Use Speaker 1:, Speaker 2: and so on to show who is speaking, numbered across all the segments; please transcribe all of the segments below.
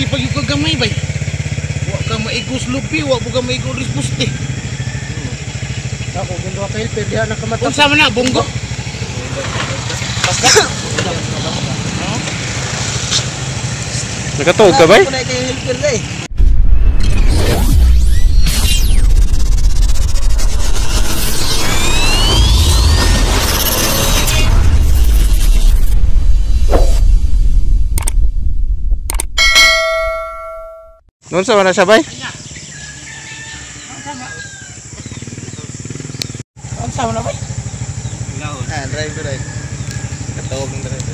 Speaker 1: pa yung kagamay bay. Wa ka maigos lupi, wa po ka maigos rispuste.
Speaker 2: Ako ginduha ka helper diha na kamata.
Speaker 1: Unsa man na bunggo?
Speaker 3: Nakatuog ka bay?
Speaker 2: Ako na kay helper day.
Speaker 3: Noon sa mana sabay?
Speaker 1: Unsa man na bay?
Speaker 2: Driver ay. Katawag ng driver.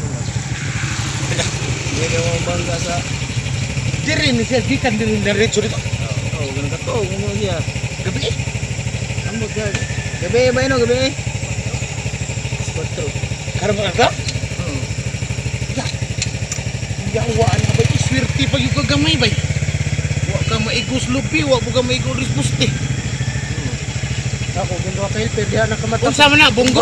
Speaker 2: Hindi mo bangga sa.
Speaker 1: Diri ni siya gikan din diretso dito.
Speaker 2: Oh, ganun katawag mo siya.
Speaker 1: Gabi.
Speaker 2: Ambot ka. Gabi ba ino gabi? Spotro.
Speaker 1: Karang ka? Yawa na bay, swerte pa yung kagamay bay. Wa ka maigos lupi, wa po ka maigos rispuste.
Speaker 2: Ako ginduha ka helper diha na kamata.
Speaker 1: Unsa man na bunggo?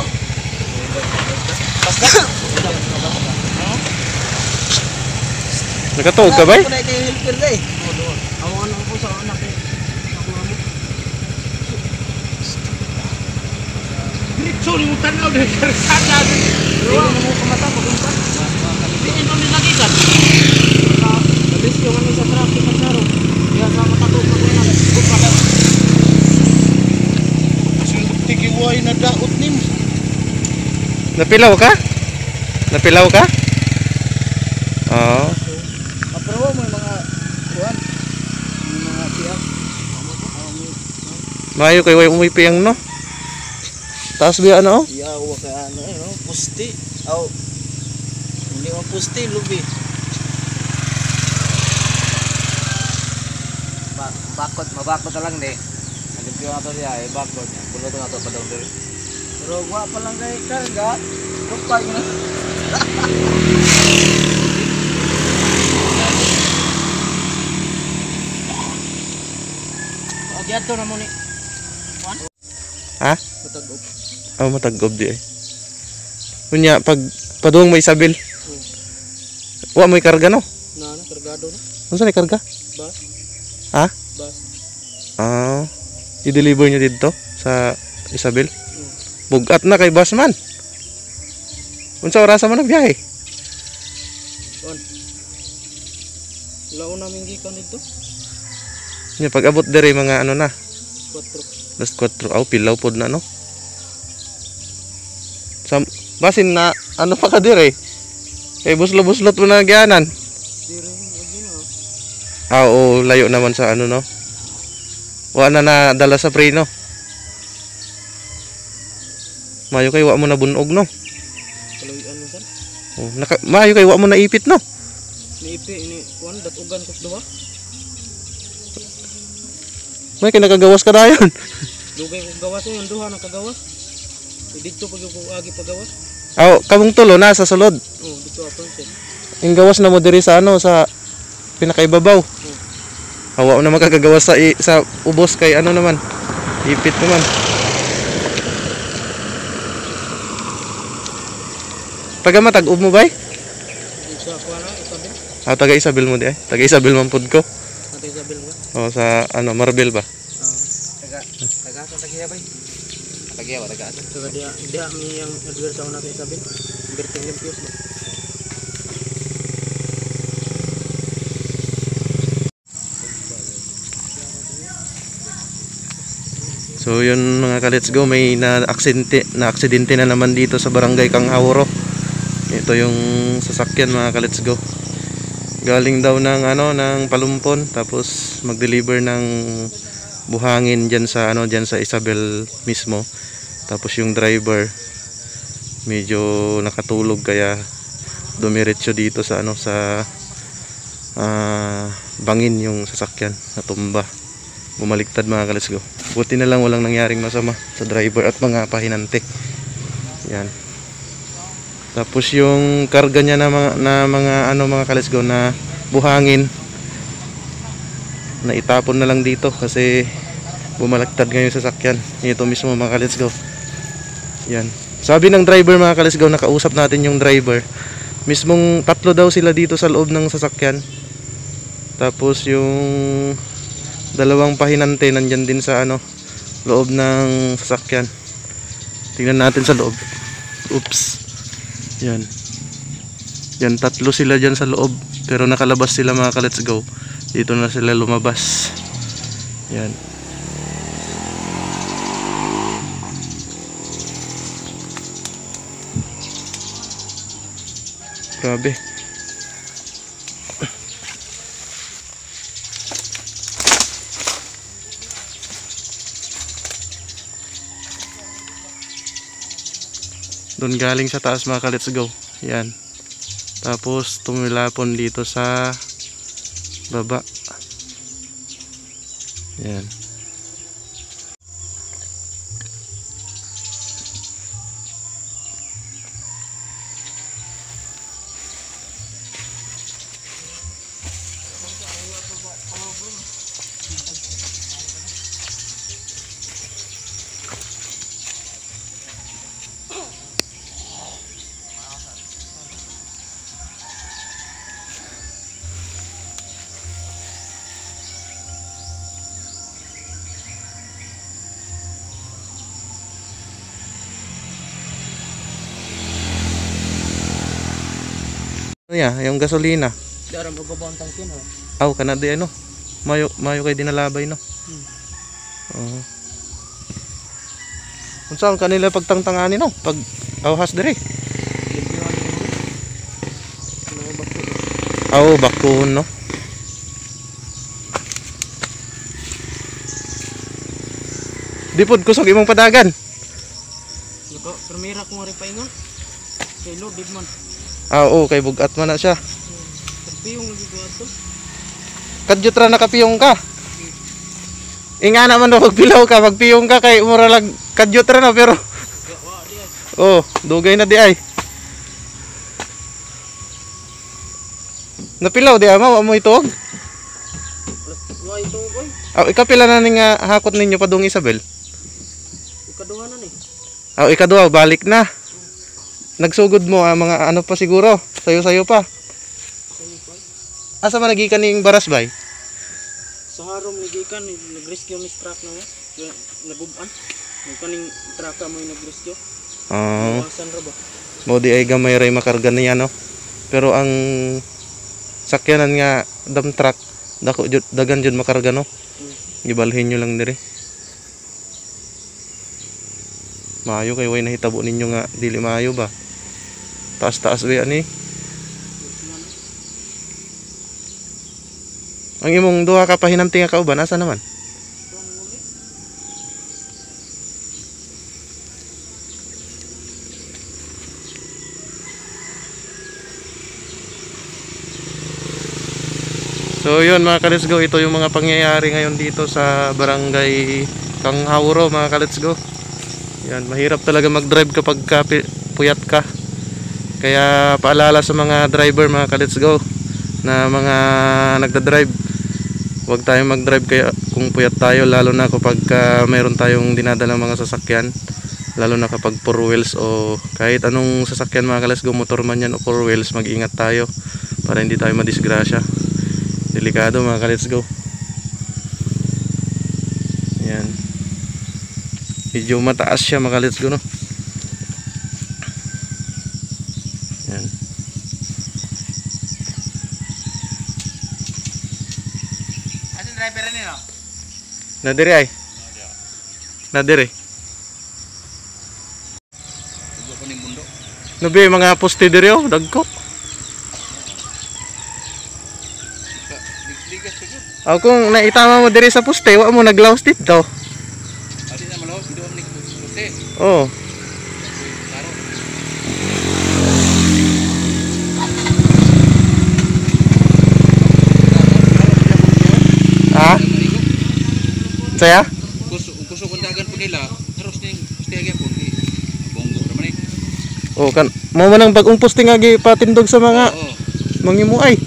Speaker 3: Nakatuog ka bay?
Speaker 2: Ako na kay helper day. Amo anong ko sa anak ko. Ako amo.
Speaker 1: Diretso ni mo tanaw diri karsada.
Speaker 2: Ruwa mo kamata pagumpan.
Speaker 1: Di ino ni nagikan.
Speaker 2: Labis yung ano sa traffic at saro. Diha sa matatog na ko yan.
Speaker 1: Sundok tigiway na daot nimo.
Speaker 3: Napilaw ka? Napilaw ka? Oo.
Speaker 2: Aprobo mo yung mga kuwan. Yung mga tiyak.
Speaker 3: Mayo kay way umuwi piyang no. Taas biya ano?
Speaker 2: Iyawa ka ano eh no. Pusti. Aw. Hindi mo pusti lubi.
Speaker 4: Bakod, mabakod na lang di. Nagpipyo na ito diya, bakod niya. Pulo ito na ito, padang diri.
Speaker 2: Pero wa pa lang kay karga. Kupay na.
Speaker 1: O giadto na mo ni.
Speaker 3: Ha?
Speaker 2: Matagop.
Speaker 3: Oh, matagob di ay. Kunya pag padung may Isabel. Wa may karga no?
Speaker 2: Na kargado na.
Speaker 3: Unsa ni karga?
Speaker 2: Bas.
Speaker 3: Ha?
Speaker 2: Bas.
Speaker 3: Ah. I-deliver niyo dito sa Isabel. Bugat na kay Basman. Unsa oras man ang biyahe?
Speaker 2: On. Lao namin gikan dito.
Speaker 3: Nya pag abot diri mga ano na,
Speaker 2: 4.
Speaker 3: last 4 aw pilaw pod na no. Basin na ano pa ka diri? Kay buslo-buslot mo na gyanan.
Speaker 2: Dire agi na.
Speaker 3: Ah, oo, layo naman sa ano no. Wa na nadala sa preno. Mayo kay wa mo na bunog no.
Speaker 2: Kaluyan mo san?
Speaker 3: Oh, mayo kay wa mo na ipit no.
Speaker 2: Niipi ini kuan datugan kos duha.
Speaker 3: May kay nakagawas ka dayon.
Speaker 2: Dugay ko gawas yung duha na kagawas. Dito pag ko agi pagawas.
Speaker 3: Aw, kamong tulo na sa sulod.
Speaker 2: Oh, dito apon set.
Speaker 3: Yung gawas na mo diri sa ano sa pinakaibabaw. Hawa na makakagawas sa ubos kay ano naman. Ipit naman. Taga matag-ub mo bay?
Speaker 2: Isa kuan na Isabel.
Speaker 3: Ah, taga Isabel mo di ay. Taga Isabel man pud ko.
Speaker 2: Ate Isabel mo.
Speaker 3: Oh, sa ano Marbel ba?
Speaker 4: Taga sa tagiya ba? Tagiya ba, taga sa?
Speaker 2: Taga dia mi yang Edgar sa una kay Isabel. Berting limpios ba.
Speaker 3: So yun mga ka-let's go, may na-aksidente na naman dito sa barangay Kanghaworo. Ito yung sasakyan mga ka-let's go. Galing daw ng ano ng Palumpon tapos mag-deliver ng buhangin diyan sa ano diyan sa Isabel mismo. Tapos yung driver medyo nakatulog kaya dumiretso dito sa ano sa bangin yung sasakyan, natumba. Bumaliktad mga ka-let's go. Buti na lang walang nangyaring masama sa driver at mga pahinante. Yan. Tapos yung karga niya na mga ano mga ka-let's go na buhangin na itapon na lang dito kasi bumaliktad ngayon sa sasakyan. Ito mismo mga ka-let's go. Yan. Sabi ng driver mga ka-let's go, nakausap natin yung driver. Mismong 3 daw sila dito sa loob ng sasakyan. Tapos yung dalawang pahinante nandyan din sa ano, loob ng sasakyan. Tingnan natin sa loob. Oops. Yan. Yan, tatlo sila dyan sa loob. Pero nakalabas sila mga ka-let's go. Dito na sila lumabas. Yan. Grabe. Doon galing sa taas mga ka-let's go. Yan. Tapos tumilapon dito sa baba. Yan. Ano ya, yung gasolina.
Speaker 2: Daram magbabaw ang tangkin ha.
Speaker 3: Aw, kanadi ano. Mayo kay dinalabay no. Oo. Unsa ang kanila pagtangtangani no? Pag awhas dire. Aw, bakun no. Di pod kusog imong padagan.
Speaker 2: Lugo, primera ko nga rin paingon. Kay Lord Digman.
Speaker 3: Ah, oo, kay bugat man na siya.
Speaker 2: Tapi yung nagiguan to.
Speaker 3: Kadyot ra nakapiyong ka. Inga naman daw pagpilaw ka, magpiyong ka kay mura lang kadyot ra na pero. Oh, dugay na di ay. Napilaw di ama mo ituog.
Speaker 2: Wa ito ko.
Speaker 3: Aw, ikapila na ning hakot ninyo padung Isabel.
Speaker 2: Ikaduha na ni.
Speaker 3: Aw, ikaduha balik na. Nagsugod mo mga ano pa siguro, sayo-sayo pa. Asa man nagikan ning baras bay?
Speaker 2: Sa harom nagikan nag-rescue ni truck na mo. Naguban. Yung kaning truck mo yung nag-rescue.
Speaker 3: Oh,
Speaker 2: Masan ra ba?
Speaker 3: mo di ay gamay ray makarga niya no. Pero ang sakyanan nga dump truck dako jud dagan jud makarga no. Gibalhin nyo lang dire. Maayo kay way nahitabo ninyo nga dili maayo ba. Taas-taas ba ani? Ang imong duha ka pahinanti nga kauban asa naman? So yun mga ka-let's go, ito yung mga pangyayari ngayon dito sa barangay Kanghauro mga ka-let's go. Yan, mahirap talaga mag-drive kapag puyat ka. Kaya paalala sa mga driver mga ka-let's go na mga nagda-drive, huwag tayong mag-drive kaya kung puyat tayo, lalo na kapag mayroon tayong dinadalang mga sasakyan, lalo na kapag 4 wheels o kahit anong sasakyan mga ka-let's go, motor man yan o 4 wheels, mag-ingat tayo para hindi tayo madisgrasya. Delikado mga ka-let's go. Yan, medyo mataas siya mga ka-let's go no. Yan.
Speaker 4: Asin driver ni no?
Speaker 3: Nadiri ay. Nadiri.
Speaker 4: Ugo ko ning bundok.
Speaker 3: Nabi mga poste diri oh, dagko.
Speaker 4: Ligas ko jud.
Speaker 3: Ako kung naitama mo diri sa poste, wa mo naglawas dito.
Speaker 4: Adi na malaw video ni puste.
Speaker 3: Oh.
Speaker 4: Taro.
Speaker 3: Ha? Saya?
Speaker 4: Kuso kundagan po nila. Haros ning puste gyapon. Bonggo ra man ni.
Speaker 3: Oh kan mo man ang bagong poste nga gi patindog sa mga
Speaker 4: Oo.
Speaker 3: mangimuay.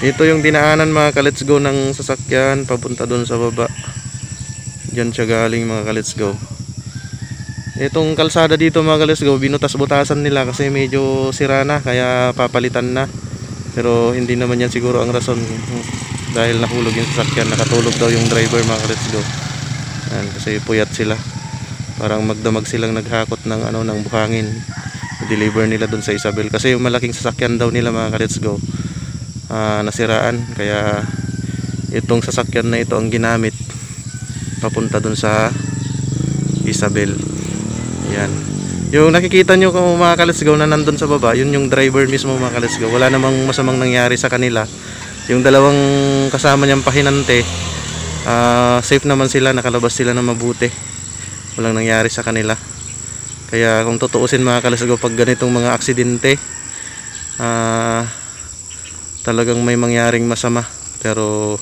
Speaker 3: Ito yung dinaanan mga ka-let's go ng sasakyan papunta doon sa baba. Diyan siya galing mga ka-let's go. Itong kalsada dito mga ka-let's go, binutas-butasan nila kasi medyo sira na, kaya papalitan na. Pero hindi naman yan siguro ang rason, dahil nahulog yung sasakyan. Nakatulog daw yung driver mga ka-let's go. Yan, kasi puyat sila. Parang magdamag silang naghakot ng ng buhangin. I-deliver nila doon sa Isabel kasi yung malaking sasakyan daw nila mga ka-let's go, nasiraan, kaya itong sasakyan na ito ang ginamit papunta dun sa Isabel. Yan, yung nakikita nyo kung mga ka-let's go na nandun sa baba, yun yung driver mismo mga ka-let's go. Wala namang masamang nangyari sa kanila. Yung dalawang kasama niyang pahinante, safe naman sila, nakalabas sila na mabuti, walang nangyari sa kanila. Kaya kung tutuusin mga ka-let's go, pag ganitong mga aksidente, talagang may mangyaring masama, pero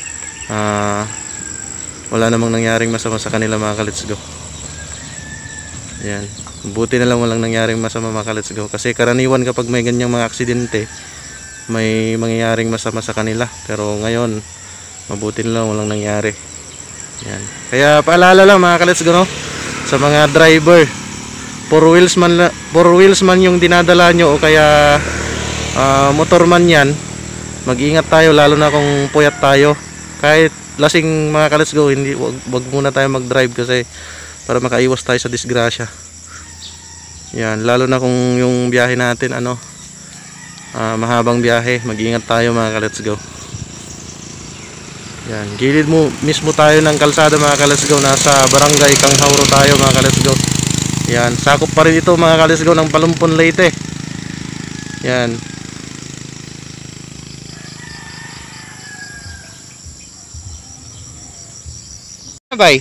Speaker 3: wala namang nangyaring masama sa kanila mga ka-let's go. Yan, buti na lang walang nangyaring masama mga ka-let's go, kasi karaniwan kapag may ganyang mga aksidente, may mangyaring masama sa kanila, pero ngayon mabuti na lang walang nangyari. Yan, kaya paalala lang mga ka-let's go, no, sa mga driver, 4 wheels man yung dinadala nyo o kaya motor man yan, mag-ingat tayo, lalo na kung puyat tayo. Kahit lasing mga ka-let's go, wag muna tayo mag-drive kasi para makaiwas tayo sa disgrasya. Yan, lalo na kung yung biyahe natin mahabang biyahe, mag-ingat tayo mga ka-let's go. Yan, gilid mo mismo tayo ng kalsada mga ka-let's go, nasa barangay Kanghauro tayo mga ka-let's go. Yan, sakop pa rin ito mga ka-let's go ng Palumpon, Leyte. Yan. Bay?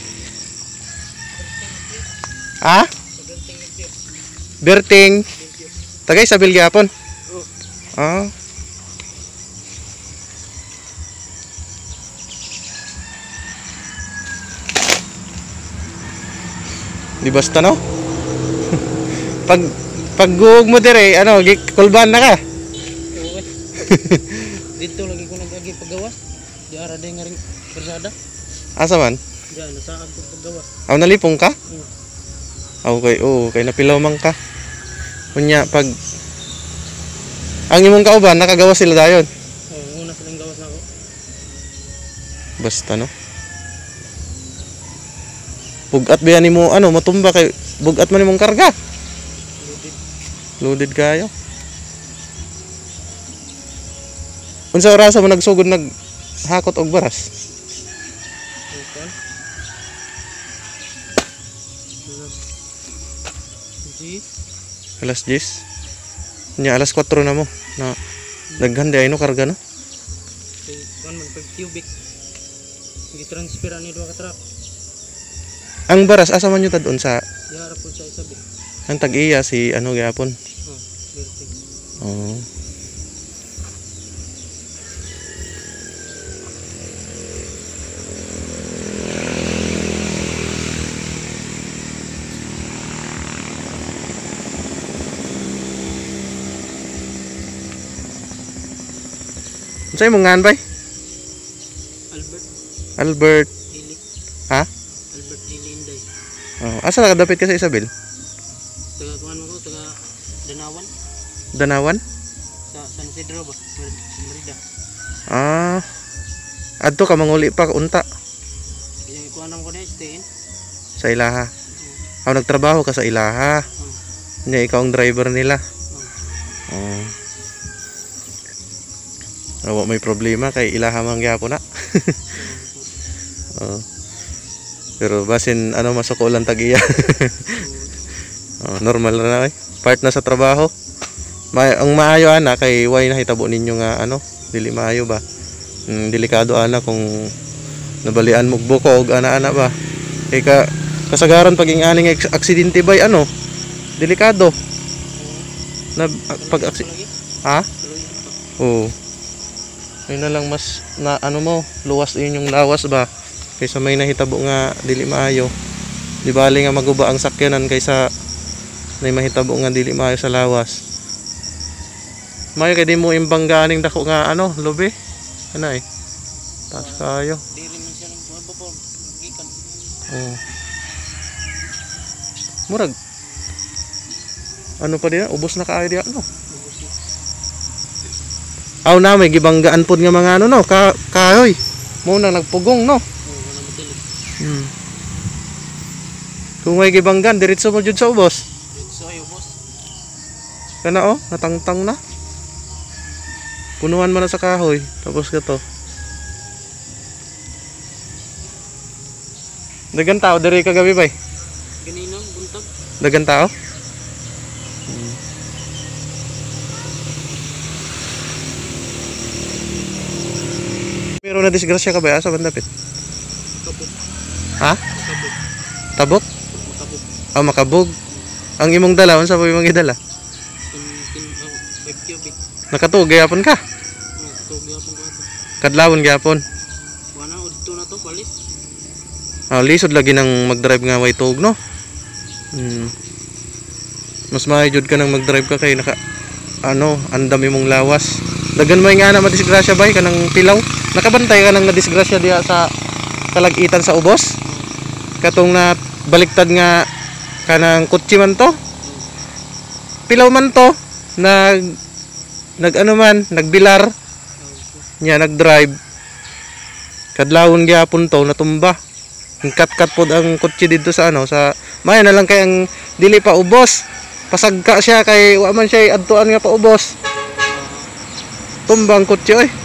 Speaker 3: Ha? Berting. Tagay sa Bilgyapon. Ah. Di basta no? pag guhog mo dire, kulban na ka.
Speaker 2: Dito lagi ko nag-agi paggawas. Di ara day nga ring bersada.
Speaker 3: Asa man?
Speaker 2: Diyan nasaad ko paggawas.
Speaker 3: Aw nalipong ka? Okay, kay napilaw man ka. Kunya pag ang imong kauban nakagawas sila dayon.
Speaker 2: Una silang gawas na ako.
Speaker 3: Basta no. Bugat ba yan mo matumba kay bugat man imong karga. Loaded kayo. Unsa oras mo nagsugod naghakot og baras? Alas 10. Nya alas 4 na mo. Na daghan di ay no karga no.
Speaker 2: Kay man pag cubic. Gi-transfer ani duha ka truck.
Speaker 3: Ang baras asa man yung tadon sa
Speaker 2: Diara po sa Isabel.
Speaker 3: ang tag-iya si gyapon.
Speaker 2: Berting.
Speaker 3: Oh. Unsay imong ngan bay? Albert.
Speaker 2: Dili.
Speaker 3: Ha?
Speaker 2: Albert Dili Inday.
Speaker 3: Oh, asa nakadapit ka sa Isabel?
Speaker 2: Taga kuan mo ko, taga Danawan.
Speaker 3: Danawan?
Speaker 2: Sa San Isidro ba? Merida.
Speaker 3: Ah. Adto ka manguli pa unta
Speaker 2: Yung kuan ko na stay in.
Speaker 3: sa ilaha. Aw nagtrabaho ka sa ilaha. Nya ikaw ang driver nila. Oh. Awa may problema kay ilaha man gyapon na. Oh. Pero basin masukulan tag-iya. Normal na part na sa trabaho. Ang maayo ana kay way na hitabo ninyo nga dili maayo ba. Delikado ana kung nabalian mo bukog ana ba. Kay kasagaran pag aning aksidente bay delikado. Na pag ha? Oo. Ay na lang mas na luwas yun yung lawas ba kaysa may nahitabo nga dili maayo. Di bali nga maguba ang sakyanan kaysa may mahitabo nga dili maayo sa lawas. Mayo kay di mo imbang ganing dako nga lubi. Ano eh? Taas kayo.
Speaker 2: Di rin man siya ng buwan pa po. Gikan.
Speaker 3: Oh. Murag. Ano pa din? Ubos na kaayo diya, no? Aw na may gibanggaan pod nga mga ano no, kahoy. Mo nang nagpugong no.
Speaker 2: Wala matilit.
Speaker 3: Kung may gibanggan diretso mo jud sa ubos.
Speaker 2: So ayo boss.
Speaker 3: Kana oh, natangtang na. Punuan mo na sa kahoy, tapos to. Dagan tao diri kagabi bay.
Speaker 2: Ganinang buntag.
Speaker 3: Dagan tao. Meron na disgrasya ka ba sa bandapit?
Speaker 2: Kabog.
Speaker 3: Ha?
Speaker 2: Kabog.
Speaker 3: Tabok?
Speaker 2: Makabog.
Speaker 3: Ah, makabog. Ang imong dala, unsa po imong gidala?
Speaker 2: 5 cubic.
Speaker 3: Nakatug gyapon ka.
Speaker 2: Tugi ako ko ito.
Speaker 3: Kadlawon gyapon.
Speaker 2: Wala, udto na to, palis.
Speaker 3: Ah, lisod lagi nang mag-drive nga way tug no. Mas maayod ka nang mag-drive ka kay naka ano, andam imong lawas. Dagan mo nga na madisgrasya bay kanang pilaw. Nakabantay ka nang nadisgrasya diha sa kalagitan sa ubos. Katong na baliktad nga kanang kutsi man to. Pilaw man to nag ano man, nagbilar. Nya nag-drive. Kadlawon gyapon to natumba. Ang kat-kat pod ang kutsi dito sa ano sa mayo na lang kay ang dili pa ubos. Pasagka siya kay wa man siya adtuan nga pa ubos. Tumbang kutsi oy.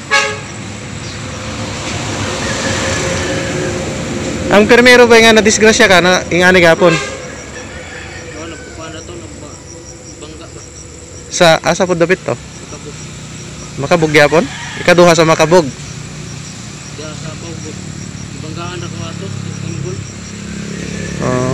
Speaker 3: Ang permero ba nga na disgrasya ka na ingani gapon?
Speaker 2: Wala, nagpapala to, bangga ba?
Speaker 3: Sa asa pod dapit to?
Speaker 2: Kabog.
Speaker 3: Makabog gyapon? Ikaduha sa makabog.
Speaker 2: Diya sa pawbog. Ibanggaan na ko ato, tinggol.
Speaker 3: Oo.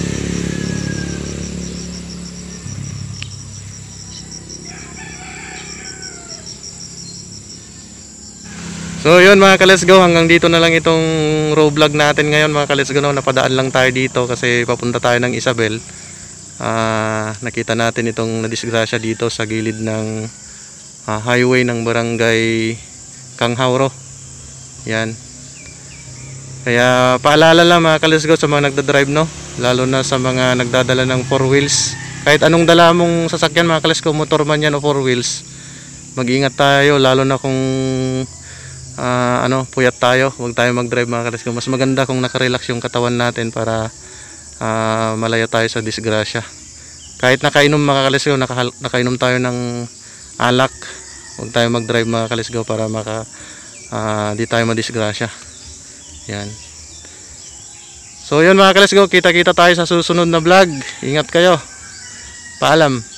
Speaker 3: So yun mga ka-let's go, hanggang dito na lang itong row vlog natin ngayon mga ka-let's go. Napadaan lang tayo dito kasi papunta tayo ng Isabel. Nakita natin itong nadisgrasya dito sa gilid ng highway ng barangay Kanghauro. Yan. Kaya paalala lang mga ka-let's go sa mga nagdadrive no, lalo na sa mga nagdadala ng 4 wheels. Kahit anong dala mong sasakyan mga ka-let's go, motor man yan o 4 wheels, mag-ingat tayo lalo na kung puyat tayo. Huwag tayo mag-drive mga ka-let's go. Mas maganda kung nakarelax yung katawan natin para malayo tayo sa disgrasya. Kahit nakainom mga ka-let's go, nakainom tayo ng alak, huwag tayo mag-drive mga ka-let's go para di tayo madisgrasya. Yan. So yun mga ka-let's go, kita-kita tayo sa susunod na vlog. Ingat kayo. Paalam.